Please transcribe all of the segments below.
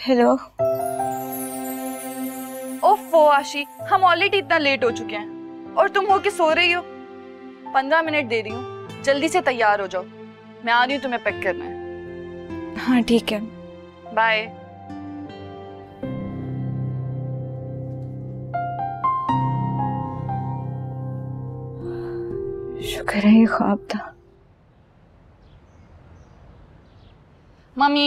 Hello. ओफो आशी, हम ऑलरेडी इतना लेट हो चुके हैं और तुम हो के सो रही हो। 15 मिनट दे रही हूँ, जल्दी से तैयार हो जाओ, मैं आ रही हूँ तुम्हें पिक करना है। हाँ ठीक है, बाय। शुक्र है ये ख्वाब था। मम्मी,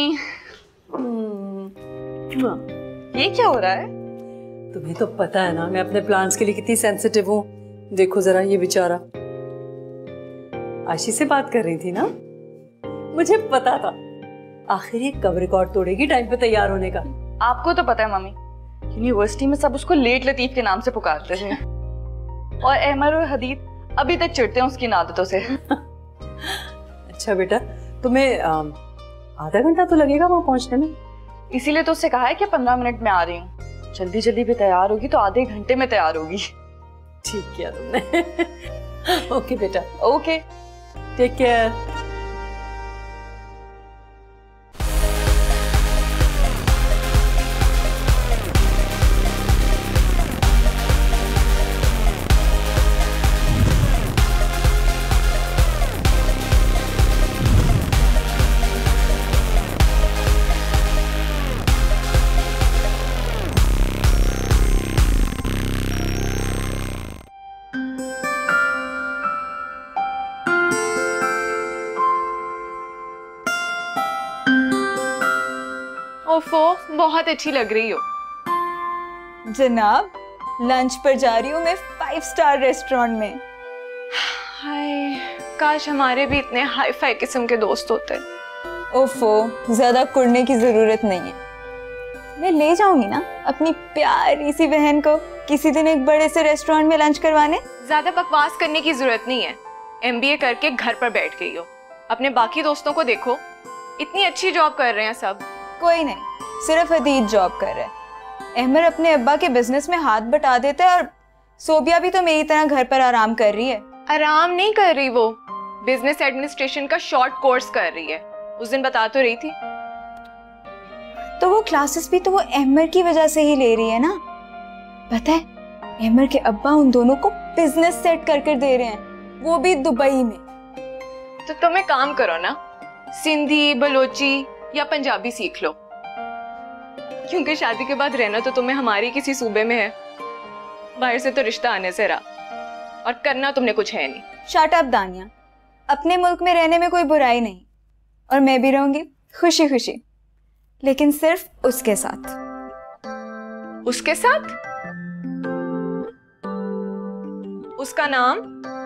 ये क्या हो रहा है? तुम्हें तो पता है ना मैं अपने प्लान्स के लिए कितनी सेंसिटिव हूँ। देखो जरा ये बेचारा। आशी से बात कर रही थी ना, मुझे पता था आखिर ये कब रिकॉर्ड तोड़ेगी टाइम पे तैयार होने का। आपको तो पता है मम्मी, यूनिवर्सिटी में सब उसको लेट लतीफ के नाम से पुकारते थे और अहमद और हदीद अभी तक चिढ़ते हैं उसकी इन आदतों से। अच्छा बेटा, तुम्हें आधा घंटा तो लगेगा वहां पहुंचने में, इसीलिए तो उससे कहा है कि 15 मिनट में आ रही हूँ। जल्दी जल्दी भी तैयार होगी तो आधे घंटे में तैयार होगी। ठीक किया तुमने। ओके बेटा, ओके, टेक केयर। ओफो, बहुत अच्छी लग रही हो। जनाब, लंच पर जा रही हूँ मैं 5 स्टार रेस्टोरेंट में। हाय, काश हमारे भी इतने हाई फाई किस्म के दोस्त होते। ओफो, ज्यादा कुड़ने की जरूरत नहीं है। मैं ले जाऊंगी ना अपनी प्यारी सी बहन को किसी दिन एक बड़े से रेस्टोरेंट में लंच करवाने। ज्यादा बकवास करने की जरूरत नहीं है। MBA करके घर पर बैठ गई हो, अपने बाकी दोस्तों को देखो, इतनी अच्छी जॉब कर रहे हैं सब। कोई नहीं, सिर्फ हदीद जॉब कर रहा है। अहमद अपने अब्बा के बिजनेस में हाथ बटा देता है और सोबिया भी तो मेरी तरह घर पर आराम कर रही है। आराम नहीं कर रही, वो बिजनेस एडमिनिस्ट्रेशन का शॉर्ट कोर्स कर रही है। उस दिन बता तो रही थी। तो वो क्लासेस भी तो वो अहमद की वजह से ही ले रही है ना। पता है, अहमद के अब्बा उन दोनों को बिजनेस सेट कर दे रहे हैं, वो भी दुबई में। तो तुम एक काम करो ना, सिंधी, बलोची या पंजाबी सीख लो, क्योंकि शादी के बाद रहना तो तुम्हें हमारी किसी सूबे में है, बाहर से तो रिश्ता आने से रहा, और करना तुमने कुछ है नहीं। शट अप दानिया, अपने मुल्क में रहने में कोई बुराई नहीं, और मैं भी रहूंगी खुशी खुशी, लेकिन सिर्फ उसके साथ। उसके साथ? उसका नाम?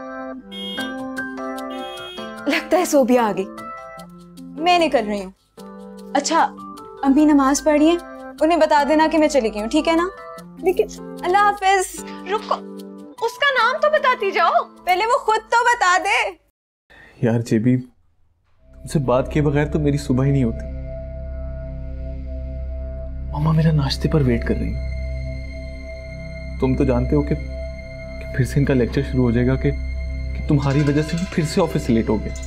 लगता है सोबिया आ गई, मैं निकल रही हूँ। अच्छा, अम्मी नमाज पढ़ी है, उन्हें बता देना कि मैं चली गई हूँ, ठीक है ना? लेकिन अल्लाह हाफिज। रुको, उसका नाम तो बताती जाओ। पहले वो खुद तो बता दे। यार जेबी, तुमसे बात किए बगैर तो मेरी सुबह ही नहीं होती। मामा मेरा नाश्ते पर वेट कर रही है। तुम तो जानते हो कि फिर से इनका लेक्चर शुरू हो जाएगा कि तुम्हारी वजह से फिर से ऑफिस लेट हो गया।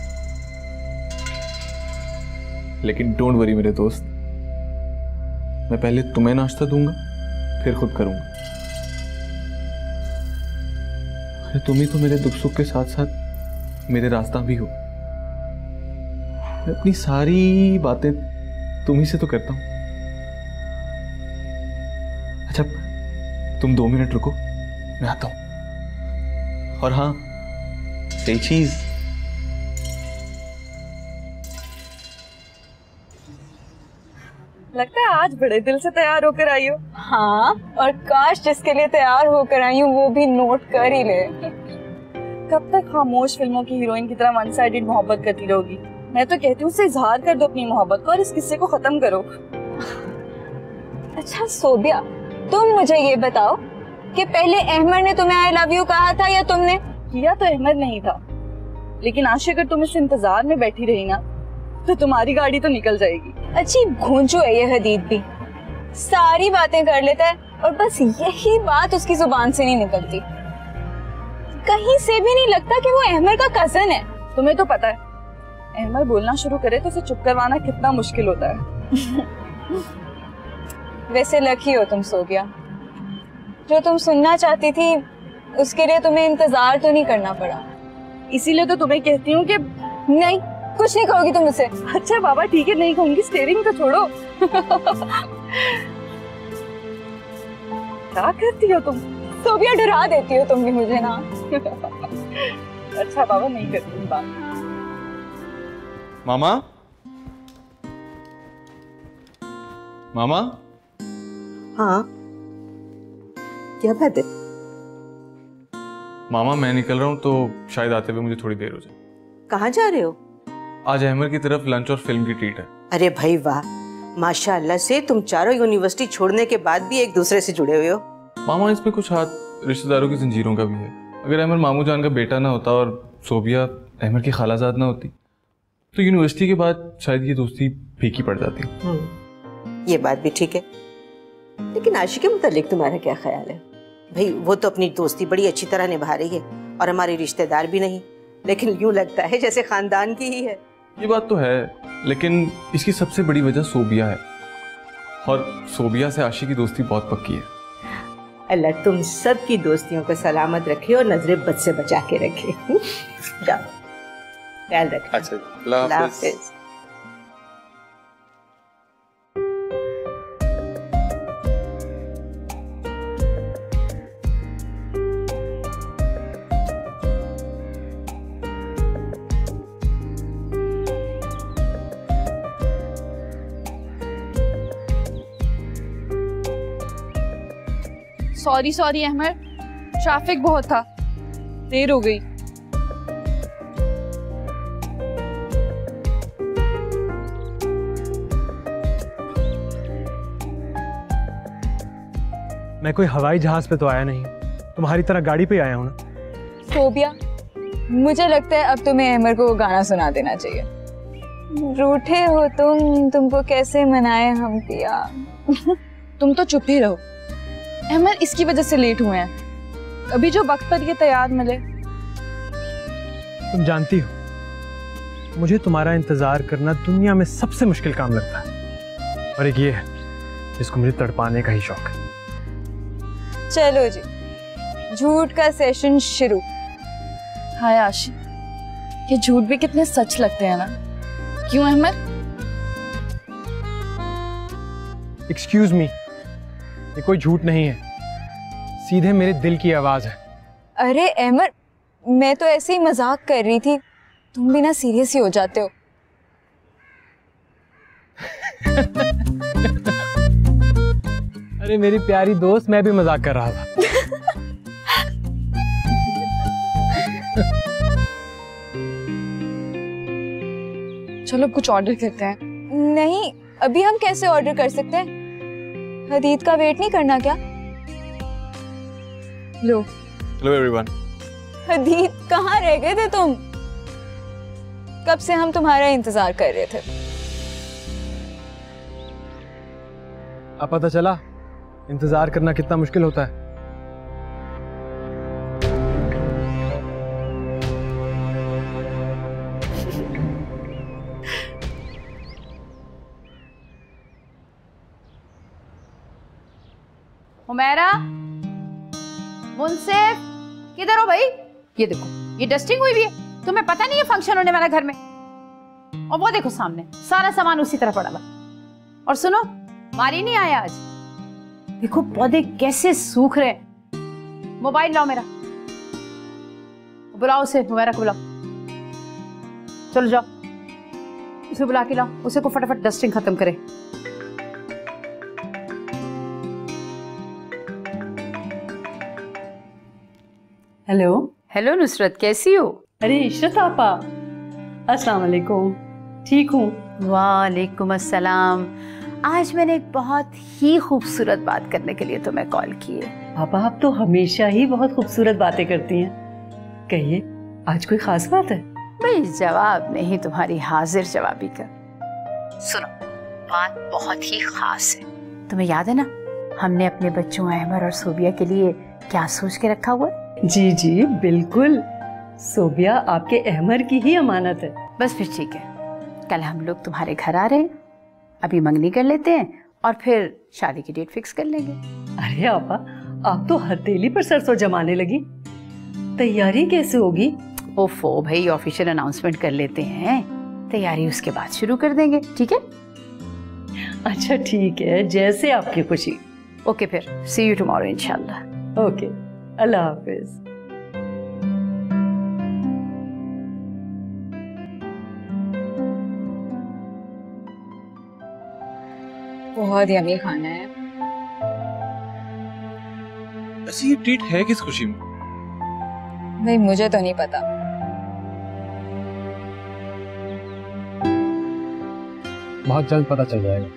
लेकिन डोंट वरी मेरे दोस्त, मैं पहले तुम्हें नाश्ता दूंगा, फिर खुद करूंगा। अरे तुम ही तो मेरे दुख सुख के साथ साथ मेरे रास्ता भी हो। मैं अपनी सारी बातें तुम ही से तो करता हूं। अच्छा, तुम 2 मिनट रुको, मैं आता हूं। और हाँ, सही चीज, लगता है आज बड़े दिल से तैयार होकर आई हो। हाँ, और काश जिसके लिए तैयार होकर आई हूँ वो भी नोट कर ही ले। कब तक खामोश फिल्मों की हीरोइन की तरह वन साइडेड मोहब्बत करती रहोगी? मैं तो कहती हूँ उससे इजहार कर दो अपनी मोहब्बत को और इस किस्से को खत्म करो। अच्छा सोबिया, तुम मुझे ये बताओ कि पहले अहमद ने तुम्हें आई लव यू कहा था या तुमने? किया तो अहमद नहीं था, लेकिन आशी अगर तुम इस इंतजार में बैठी रही ना तो तुम्हारी गाड़ी तो निकल जाएगी। अच्छी घूंचू है ये हदीद भी, सारी बातें कर लेता है और बस यही बात उसकी जुबान से नहीं निकलती। कहीं से भी नहीं लगता कि वो अहमद का कजन है। तुम्हें तो पता है अहमद बोलना शुरू करे तो उसे चुप करवाना कितना मुश्किल होता है। वैसे लकी हो तुम सोबिया, जो तुम सुनना चाहती थी उसके लिए तुम्हें इंतजार तो नहीं करना पड़ा। इसीलिए तो तुम्हें कहती हूँ कि नहीं, कुछ नहीं कहोगी तुम मुझसे। अच्छा बाबा ठीक है, नहीं कहूंगी, स्टीयरिंग तो छोड़ो। क्या करती हो तुम? सोबिया डरा देती हो तुम भी मुझे ना। अच्छा बाबा नहीं करती बात। मामा, मामा। हाँ क्या बात है? मामा मैं निकल रहा हूँ तो शायद आते हुए मुझे थोड़ी देर हो जाए। कहाँ जा रहे हो? आज अहमर की तरफ लंच और फिल्म की ट्रीट है। अरे भाई वाह, माशाअल्लाह से तुम चारों यूनिवर्सिटी छोड़ने के बाद भी एक दूसरे से जुड़े हुए हो। मामा इसमें कुछ हाथ रिश्तेदारों की जंजीरों का भी है। अगर अहमर मामू जान का बेटा ना होता और सोबिया अहमर की खालाजाद ना होती तो यूनिवर्सिटी के बाद शायद ये दोस्ती फीकी पड़ जाती। ये बात भी ठीक है, लेकिन आशी के मुतालिक तुम्हारा क्या ख्याल है? भाई वो तो अपनी दोस्ती बड़ी अच्छी तरह निभा रही है और हमारे रिश्तेदार भी नहीं, लेकिन यूं लगता है जैसे खानदान की ही है। ये बात तो है, लेकिन इसकी सबसे बड़ी वजह सोबिया है और सोबिया से आशी की दोस्ती बहुत पक्की है। अल्लाह तुम सब की दोस्तियों को सलामत रखे और नजरे बद से बचा के रखे। जाओ ख्याल रखना। अच्छा, अल्लाह हाफिज़। सॉरी अहमद, ट्रैफिक बहुत था, देर हो गई। मैं कोई हवाई जहाज पे तो आया नहीं, तुम्हारी तरह गाड़ी पे आया हूँ ना। सोबिया, मुझे लगता है अब तुम्हें अहमर को गाना सुना देना चाहिए। रूठे हो तुमको कैसे मनाए हम पिया। तुम तो चुप ही रहो। अहमद इसकी वजह से लेट हुए हैं, अभी जो वक्त पर ये तैयार मिले। तुम जानती हो मुझे तुम्हारा इंतजार करना दुनिया में सबसे मुश्किल काम लगता है, और एक ये है जिसको मुझे तड़पाने का ही शौक है। चलो जी, झूठ का सेशन शुरू। हाय आशी, ये झूठ भी कितने सच लगते हैं ना, क्यों अहमद? एक्सक्यूज मी, ये कोई झूठ नहीं है, सीधे मेरे दिल की आवाज है। अरे अहमद, मैं तो ऐसे ही मजाक कर रही थी, तुम भी ना सीरियस ही हो जाते हो। अरे मेरी प्यारी दोस्त, मैं भी मजाक कर रहा था। चलो कुछ ऑर्डर करते हैं। नहीं, अभी हम कैसे ऑर्डर कर सकते हैं? हदीद का वेट नहीं करना क्या? लो। Hello everyone. हदीद, कहाँ रह गए थे तुम? कब से हम तुम्हारा इंतजार कर रहे थे। अब पता चला इंतजार करना कितना मुश्किल होता है। हुमैरा, मुंसिफ, किधर हो भाई? ये देखो, ये डस्टिंग हुई भी है, तुम्हें पता नहीं है फंक्शन होने वाला घर में। और वो देखो सामने सारा सामान उसी तरह पड़ा हुआ। और सुनो, मारी नहीं आया आज, देखो पौधे कैसे सूख रहे हैं। मोबाइल लाओ मेरा, बुलाओ उसे, हुमैरा को बुलाओ। चलो जाओ, उसे बुला के लाओ, उसे को फटाफट डस्टिंग खत्म करे। हेलो। हेलो नुसरत, कैसी हो? अरे इशरत आपा, अस्सलाम वालेकुम। ठीक हूँ। वालेकुम अस्सलाम। आज मैंने एक बहुत ही खूबसूरत बात करने के लिए तुम्हें कॉल की है। पापा आप तो हमेशा ही बहुत खूबसूरत बातें करती हैं, कहिए आज कोई खास बात है? भाई जवाब नहीं, तुम्हारी हाजिर जवाबी का। सुनो, बात बहुत ही खास है। तुम्हें याद है ना, हमने अपने बच्चों अहमर और सोबिया के लिए क्या सोच के रखा हुआ है? जी जी बिल्कुल, सोबिया आपके अहमर की ही अमानत है। बस फिर ठीक है, कल हम लोग तुम्हारे घर आ रहे हैं, अभी मंगनी कर लेते हैं और फिर शादी की डेट फिक्स कर लेंगे। अरे आपा, आप तो हथेली पर सरसों जमाने लगी। तैयारी कैसे होगी? ओफो भाई, ऑफिशियल अनाउंसमेंट कर लेते हैं, तैयारी उसके बाद शुरू कर देंगे, ठीक है? अच्छा ठीक है, जैसे आपकी खुशी। ओके, फिर सी यू टुमारो इंशाल्लाह। ओके, अल्लाह हाफिज। बहुत यम्मी खाना है। ऐसी ये ट्रीट है किस खुशी में? भाई मुझे तो नहीं पता। बहुत जल्द पता चल जाएगा।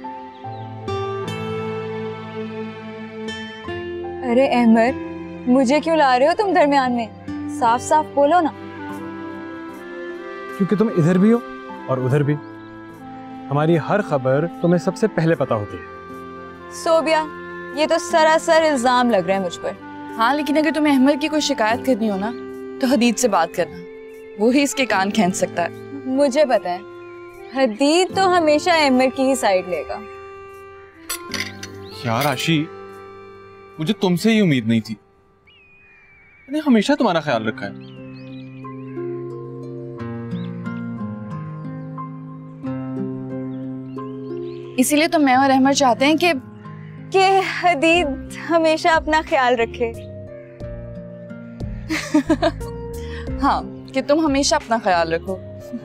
अरे अहमर, मुझे क्यों ला रहे हो तुम दरमियान में? साफ साफ बोलो ना। क्योंकि तुम इधर भी हो और उधर भी। हमारी हर खबर तुम्हें सबसे पहले पता होती है। सोबिया, ये तो सरासर इल्जाम लग रहा है मुझ पर। हाँ, लेकिन अगर तुम्हें अहमद की कोई शिकायत करनी हो ना, तो हदीद से बात करना, वो ही इसके कान खींच सकता है। मुझे पता है, हदीद तो हमेशा अहमद की ही साइड लेगा। यार आशी, मुझे तुमसे ही उम्मीद नहीं थी। मैंने हमेशा तुम्हारा ख्याल रखा है। इसीलिए तो मैं और अहमद चाहते हैं कि हदीद हमेशा अपना ख्याल रखे। हाँ, कि तुम हमेशा अपना ख्याल रखो।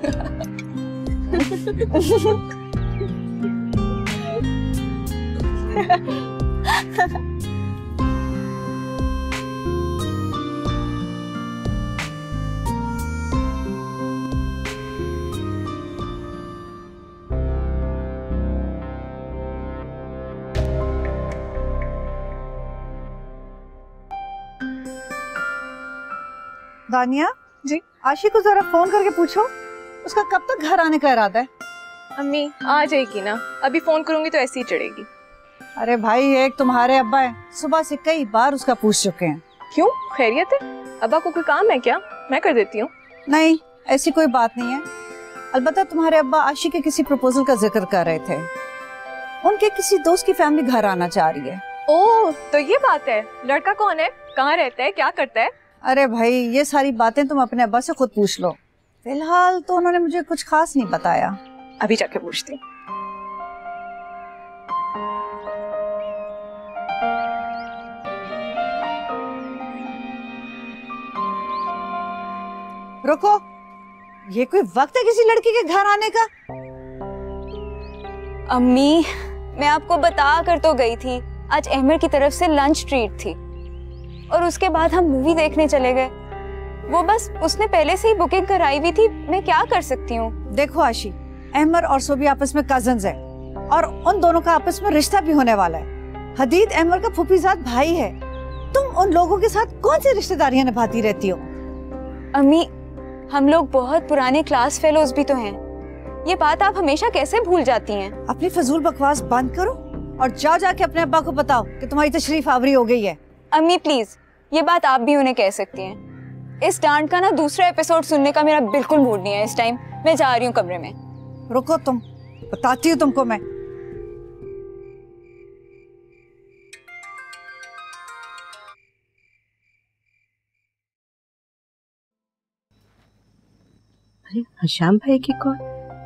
दानिया जी? आशी को जरा फोन करके पूछो उसका कब तक घर आने का इरादा है। अम्मी आ जाएगी ना, अभी फोन करूंगी तो ऐसे ही चढ़ेगी। अरे भाई, एक तुम्हारे अब्बा है, सुबह से कई बार उसका पूछ चुके हैं। क्यों, खैरियत है? अब्बा को कोई काम है क्या? मैं कर देती हूँ। नहीं, ऐसी कोई बात नहीं है। अलबत्ता तुम्हारे अब्बा आशी के किसी प्रपोजल का जिक्र कर रहे थे। उनके किसी दोस्त की फैमिली घर आना चाह रही है। ओह, तो ये बात है। लड़का कौन है, कहाँ रहता है, क्या करता है? अरे भाई, ये सारी बातें तुम अपने अब्बा से खुद पूछ लो। फिलहाल तो उन्होंने मुझे कुछ खास नहीं बताया। अभी जाके पूछती हूँ। रुको, ये कोई वक्त है किसी लड़की के घर आने का? अम्मी, मैं आपको बता कर तो गई थी, आज अहमर की तरफ से लंच ट्रीट थी और उसके बाद हम मूवी देखने चले गए। वो बस उसने पहले से ही बुकिंग कराई हुई थी, मैं क्या कर सकती हूँ? देखो आशी, अहमर और सोबी आपस में कजन्स है और उन दोनों का आपस में रिश्ता भी होने वाला है। हदीद अहमर का फूफीजाद भाई है। तुम उन लोगों के साथ कौन सी रिश्तेदारियां निभाती रहती हो? अम्मी, हम लोग बहुत पुराने क्लास फेलोज भी तो हैं। ये बात आप हमेशा कैसे भूल जाती हैं? अपनी फजूल बकवास बंद करो और जाओ जाके अपने अब्बा को बताओ कि तुम्हारी तशरीफ आवरी हो गई है। अम्मी प्लीज, ये बात आप भी उन्हें कह सकती हैं। इस डांट का ना दूसरा एपिसोड सुनने का मेरा बिल्कुल मूड नहीं है इस टाइम। मैं जा रही हूँ कमरे में। रुको, तुम बताती हूँ तुमको मैं। अरे हशाम भाई की कॉल।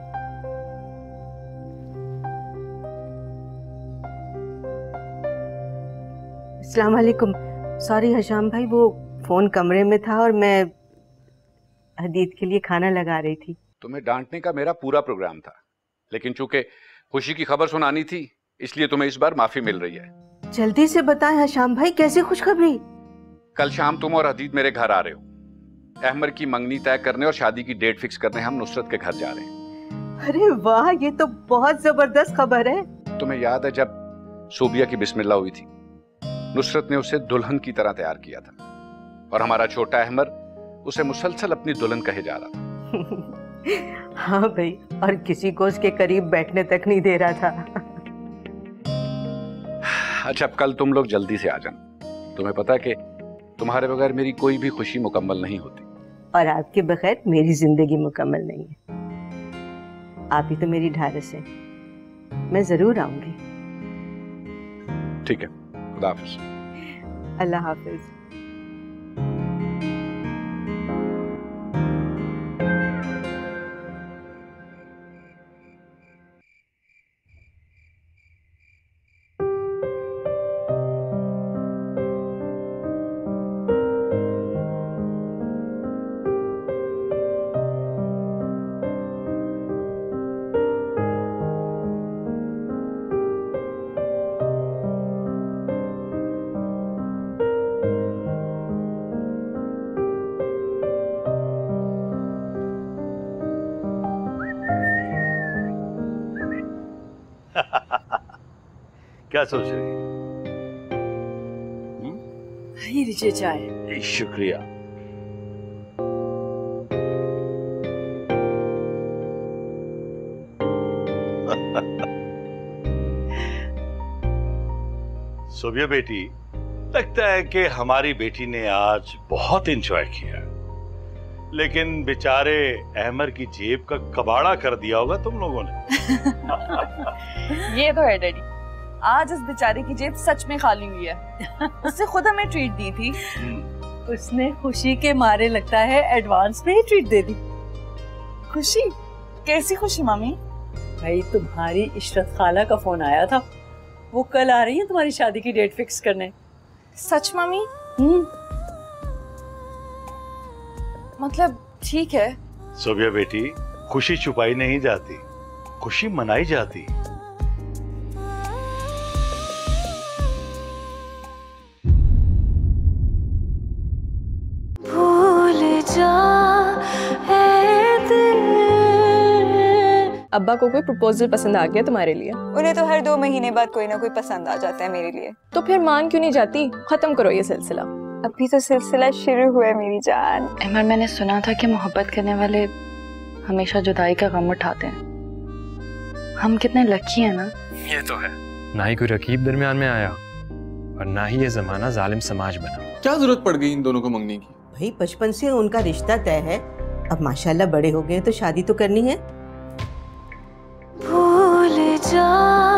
अस्सलाम वालेकुम। सॉरी हशाम भाई, वो फोन कमरे में था और मैं हदीद के लिए खाना लगा रही थी। तुम्हें डांटने का मेरा पूरा प्रोग्राम था, लेकिन चूंकि खुशी की खबर सुनानी थी इसलिए तुम्हें इस बार माफी मिल रही है। जल्दी से बताएं हशाम भाई, कैसी खुशखबरी? कल शाम तुम और हदीद मेरे घर आ रहे हो। अहमर की मंगनी तय करने और शादी की डेट फिक्स करने हम नुसरत के घर जा रहे हैं। अरे वाह, ये तो बहुत जबरदस्त खबर है। तुम्हें याद है जब सोबिया की बिस्मिल्लाह हुई थी, नुसरत ने उसे दुल्हन की तरह तैयार किया था और हमारा छोटा अहमर उसे मुसलसल अपनी दुल्हन कहे जा रहा था। हाँ भाई, और किसी को उसके करीब बैठने तक नहीं दे रहा था। अच्छा, अब कल तुम लोग जल्दी से आ जाना। तुम्हें पता है कि तुम्हारे बगैर मेरी कोई भी खुशी मुकम्मल नहीं होती, और आपके बगैर मेरी जिंदगी मुकम्मल नहीं है। आप ही तो मेरी ढारस है। मैं जरूर आऊंगी। ठीक है, खुदा हाफिज। अल्लाह हाफिज। क्या सोच रही है? ये लीजिए चाय। शुक्रिया। सोबिया बेटी, लगता है कि हमारी बेटी ने आज बहुत एंजॉय किया, लेकिन बेचारे अहमर की जेब का कबाड़ा कर दिया होगा तुम लोगों ने। ये तो है डैडी, आज इस बेचारे की जेब सच में खाली हुई है। उससे खुद हमें ट्रीट दी थी। उसने खुशी के मारे लगता है एडवांस में ही ट्रीट दे दी। खुशी? कैसी खुशी मामी? भाई तुम्हारी इशरत खाला का फोन आया था, वो कल आ रही है तुम्हारी शादी की डेट फिक्स करने। सच मामी? मतलब ठीक है। सोबिया बेटी, खुशी छुपाई नहीं जाती, खुशी मनाई जाती। अब्बा को कोई प्रपोजल पसंद आ गया तुम्हारे लिए? उन्हें तो हर 2 महीने बाद कोई ना कोई पसंद आ जाता है मेरे लिए। तो फिर मान क्यों नहीं जाती? खत्म करो ये सिलसिला। अभी तो सिलसिला शुरू हुआ है मेरी जान। अमर, मैंने सुना था कि मोहब्बत करने वाले हमेशा जुदाई का गम उठाते हैं। हम कितने लकी हैं ना। ये तो है, ना ही कोई रकीब दरमियान में आया और ना ही ये जमाना जालिम समाज बना। क्या जरूरत पड़ गई इन दोनों को मंगने की? भाई बचपन से उनका रिश्ता तय है, अब माशाल्लाह बड़े हो गए तो शादी तो करनी है। भूल जा